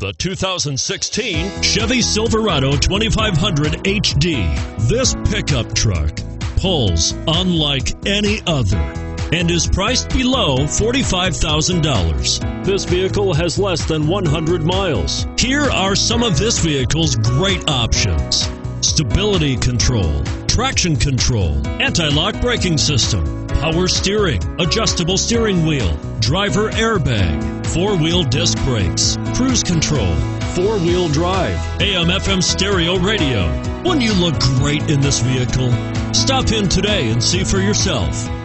The 2016 Chevy Silverado 2500 HD. This pickup truck pulls unlike any other and is priced below $45,000. This vehicle has less than 100 miles. Here are some of this vehicle's great options: stability control, traction control, anti-lock braking system, power steering, adjustable steering wheel, driver airbag, four-wheel disc brakes, cruise control, four-wheel drive, AM/FM stereo radio. Wouldn't you look great in this vehicle? Stop in today and see for yourself.